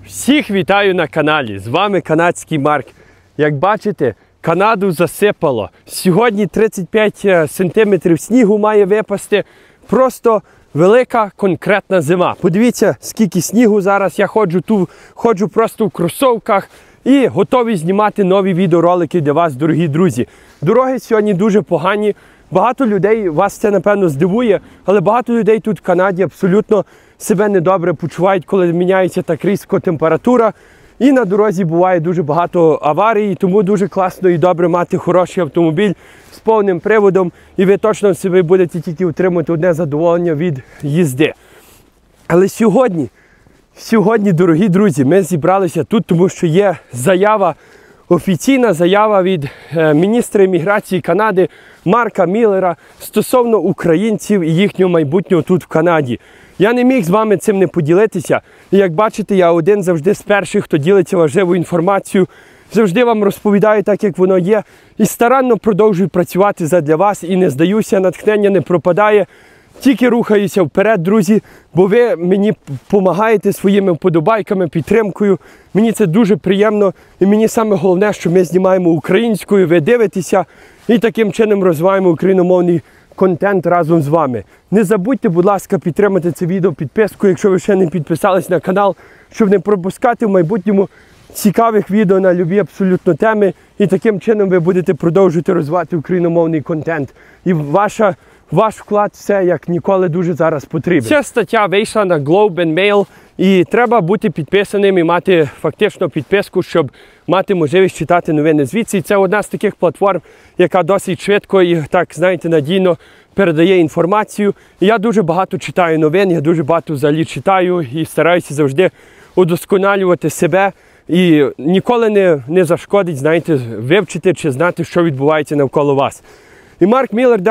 Всіх вітаю на каналі, з вами канадський Марк. Як бачите, Канаду засипало. Сьогодні 35 см снігу має випасти. Просто велика конкретна зима. Подивіться, скільки снігу зараз. Я ходжу просто в кросовках і готовий знімати нові відеоролики для вас, дорогі друзі. Дороги сьогодні дуже погані. Багато людей, вас це напевно здивує, але багато людей тут в Канаді абсолютно себе недобре почувають, коли міняється так різко температура. І на дорозі буває дуже багато аварій, тому дуже класно і добре мати хороший автомобіль з повним приводом. І ви точно собі будете тільки отримати одне задоволення від їзди. Але сьогодні, дорогі друзі, ми зібралися тут, тому що є заява, офіційна заява від міністра імміграції Канади Марка Міллера стосовно українців і їхнього майбутнього тут в Канаді. Я не міг з вами цим не поділитися. І як бачите, я один завжди з перших, хто ділиться важливу інформацію. Завжди вам розповідаю так, як воно є. І старанно продовжую працювати задля вас. І не здаюся, натхнення не пропадає. Тільки рухаюся вперед, друзі, бо ви мені допомагаєте своїми вподобайками, підтримкою. Мені це дуже приємно. І мені саме головне, що ми знімаємо українською, ви дивитеся і таким чином розвиваємо україномовний контент разом з вами. Не забудьте, будь ласка, підтримати це відео підпискою, якщо ви ще не підписались на канал, щоб не пропускати в майбутньому цікавих відео на любі абсолютно теми. І таким чином ви будете продовжувати розвивати україномовний контент. І ваш вклад все як ніколи дуже зараз потрібен. Ця стаття вийшла на Globe and Mail, і треба бути підписаним і мати фактично підписку, щоб мати можливість читати новини звідси. І це одна з таких платформ, яка досить швидко і, так, знаєте, надійно передає інформацію. І я дуже багато читаю новин, я дуже багато взагалі читаю і стараюся завжди удосконалювати себе. І ніколи не зашкодить, знаєте, вивчити чи знати, що відбувається навколо вас. І Марк Міллер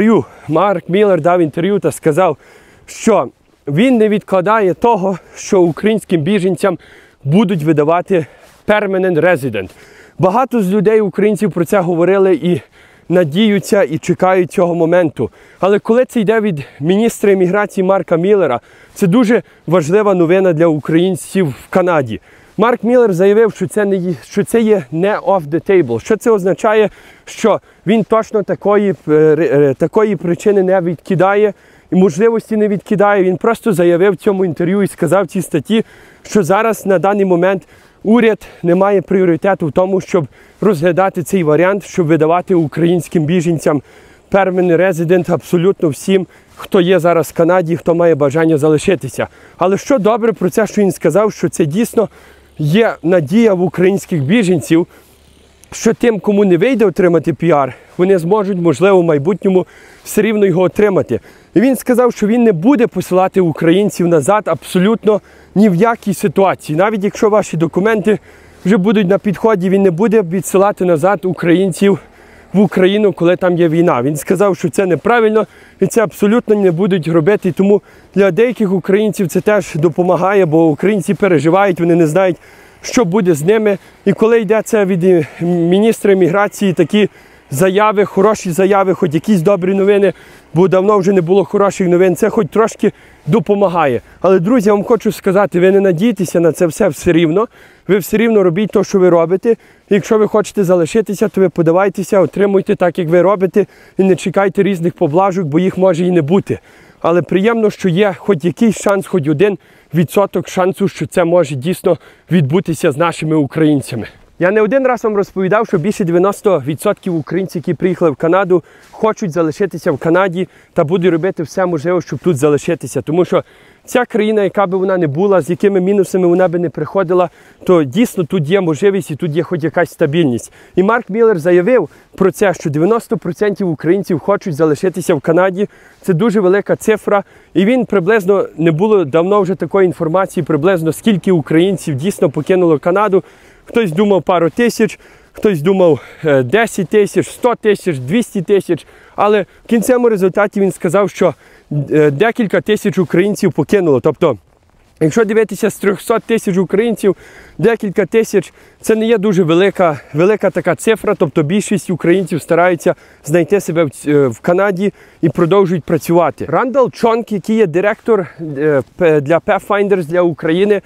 дав інтерв'ю та сказав, що він не відкладає того, що українським біженцям будуть видавати permanent resident. Багато з людей, українців, про це говорили і надіються, і чекають цього моменту. Але коли це йде від міністра імміграції Марка Міллера, це дуже важлива новина для українців в Канаді. Марк Міллер заявив, що це є не off the table. Що це означає? Що він точно такої причини не відкидає і можливості не відкидає. Він просто заявив в цьому інтерв'ю і сказав в цій статті, що зараз на даний момент уряд не має пріоритету в тому, щоб розглядати цей варіант, щоб видавати українським біженцям permanent resident абсолютно всім, хто є зараз в Канаді, хто має бажання залишитися. Але що добре про це, що він сказав, що це дійсно є надія в українських біженців, що тим, кому не вийде отримати піар, вони зможуть, можливо, в майбутньому все рівно його отримати. І він сказав, що він не буде посилати українців назад абсолютно ні в якій ситуації. Навіть якщо ваші документи вже будуть на підході, він не буде відсилати назад українців в Україну, коли там є війна. Він сказав, що це неправильно і це абсолютно не будуть робити. І тому для деяких українців це теж допомагає, бо українці переживають, вони не знають, що буде з ними. І коли йде це від міністра імміграції, такі заяви, хороші заяви, хоч якісь добрі новини, бо давно вже не було хороших новин, це хоч трошки допомагає. Але, друзі, я вам хочу сказати, ви не надійтеся на це все рівно. Ви все рівно робіть те, що ви робите. І якщо ви хочете залишитися, то ви подавайтеся, отримуйте так, як ви робите, і не чекайте різних поблажок, бо їх може і не бути. Але приємно, що є хоч якийсь шанс, хоч 1% шансу, що це може дійсно відбутися з нашими українцями. Я не один раз вам розповідав, що більше 90% українців, які приїхали в Канаду, хочуть залишитися в Канаді та будуть робити все можливе, щоб тут залишитися. Тому що ця країна, яка би вона не була, з якими мінусами вона би не приходила, то дійсно тут є можливість і тут є хоч якась стабільність. І Марк Міллер заявив про це, що 90% українців хочуть залишитися в Канаді. Це дуже велика цифра. І він приблизно, не було давно вже такої інформації, приблизно скільки українців дійсно покинуло Канаду. Хтось думав пару тисяч, хтось думав 10 тисяч, 100 тисяч, 200 тисяч. Але в кінцевому результаті він сказав, що декілька тисяч українців покинуло. Тобто, якщо дивитися з 300 тисяч українців, декілька тисяч – це не є дуже велика така цифра. Тобто більшість українців стараються знайти себе в Канаді і продовжують працювати. Рандал Чонг, який є директор для Pathfinders для України,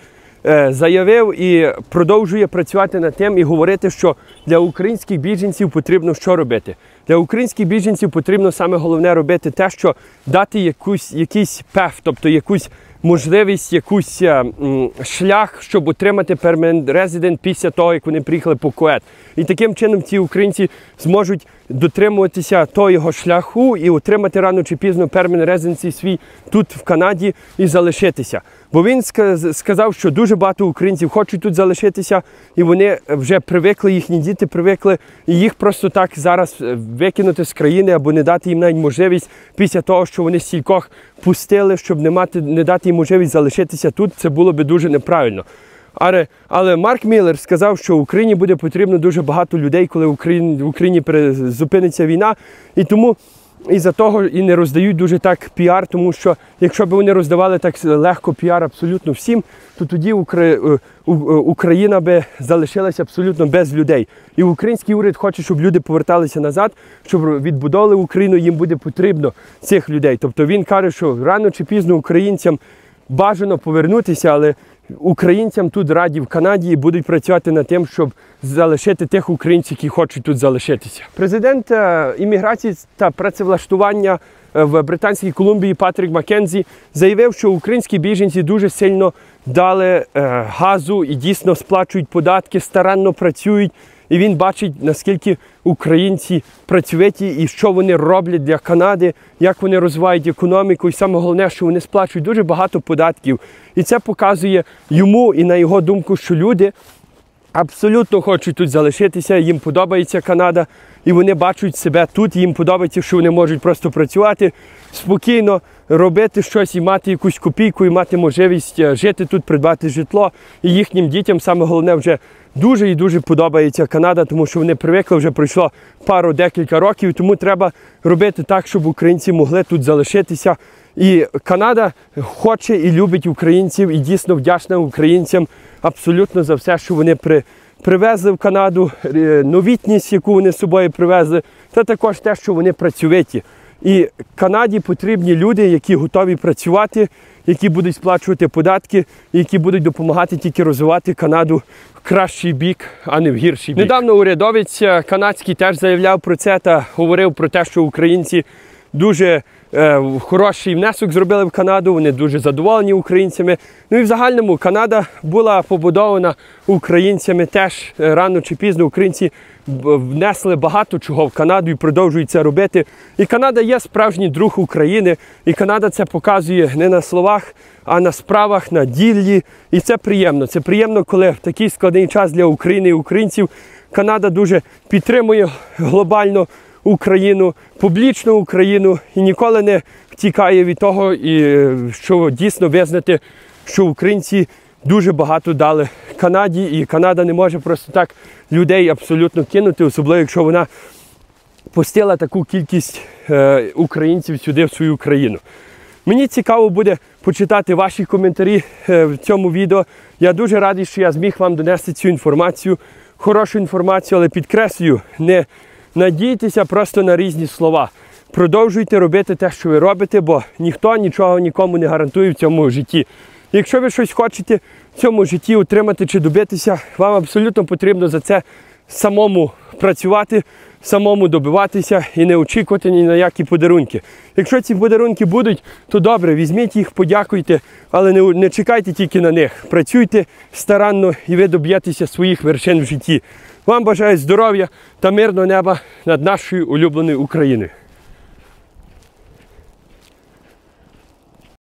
заявив і продовжує працювати над тим і говорити, що для українських біженців потрібно що робити. Для українських біженців потрібно саме головне робити те, що дати якийсь ПЕФ, тобто якусь можливість, якийсь шлях, щоб отримати Permanent Resident після того, як вони приїхали по КУЕТ. І таким чином ці українці зможуть дотримуватися того шляху і отримати рано чи пізно Permanent Residency свій тут в Канаді і залишитися. Бо він сказав, що дуже багато українців хочуть тут залишитися, і вони вже привикли, їхні діти привикли, і їх просто так зараз викинути з країни або не дати їм навіть можливість після того, що вони стількох пустили, щоб не дати їм можливість залишитися тут, це було би дуже неправильно. Але Марк Міллер сказав, що Україні буде потрібно дуже багато людей, коли в Україні зупиниться війна, і тому із-за того і не роздають дуже так піар, тому що якщо б вони роздавали так легко піар абсолютно всім, то тоді Україна би залишилася абсолютно без людей. І український уряд хоче, щоб люди поверталися назад, щоб відбудовували Україну, їм буде потрібно цих людей. Тобто він каже, що рано чи пізно українцям бажано повернутися, але українцям тут раді в Канаді і будуть працювати над тим, щоб залишити тих українців, які хочуть тут залишитися. Президент імміграції та працевлаштування в Британській Колумбії Патрік Маккензі заявив, що українські біженці дуже сильно дали газу і дійсно сплачують податки, старанно працюють. І він бачить, наскільки українці працьовиті і що вони роблять для Канади, як вони розвивають економіку. І саме головне, що вони сплачують дуже багато податків. І це показує йому і на його думку, що люди абсолютно хочуть тут залишитися, їм подобається Канада, і вони бачать себе тут, їм подобається, що вони можуть просто працювати, спокійно робити щось і мати якусь копійку, і мати можливість жити тут, придбати житло. І їхнім дітям саме головне вже дуже і дуже подобається Канада, тому що вони привикли, вже пройшло декілька років, тому треба робити так, щоб українці могли тут залишитися. І Канада хоче і любить українців, і дійсно вдячна українцям абсолютно за все, що вони привезли в Канаду, новітність, яку вони з собою привезли, та також те, що вони працьовиті. І Канаді потрібні люди, які готові працювати, які будуть сплачувати податки, які будуть допомагати тільки розвивати Канаду в кращий бік, а не в гірший бік. Недавно урядовець канадський теж заявляв про це та говорив про те, що українці дуже хороший внесок зробили в Канаду, вони дуже задоволені українцями. Ну і в загальному Канада була побудована українцями теж. Рано чи пізно українці внесли багато чого в Канаду і продовжують це робити. І Канада є справжній друг України, і Канада це показує не на словах, а на справах, на ділі. І це приємно. Це приємно, коли в такий складний час для України і українців Канада дуже підтримує глобально Україну, публічну Україну і ніколи не втікає від того, і що дійсно визнати, що українці дуже багато дали Канаді, і Канада не може просто так людей абсолютно кинути, особливо якщо вона пустила таку кількість українців сюди в свою країну. Мені цікаво буде почитати ваші коментарі в цьому відео. Я дуже радий, що я зміг вам донести цю інформацію, хорошу інформацію, але підкреслюю, не надійтеся просто на різні слова. Продовжуйте робити те, що ви робите, бо ніхто нічого нікому не гарантує в цьому житті. Якщо ви щось хочете в цьому житті отримати чи добитися, вам абсолютно потрібно за це самому працювати, самому добиватися і не очікувати ні на які подарунки. Якщо ці подарунки будуть, то добре, візьміть їх, подякуйте, але не чекайте тільки на них. Працюйте старанно і ви доб'єтеся своїх вершин в житті. Вам бажаю здоров'я та мирного неба над нашою улюбленою Україною.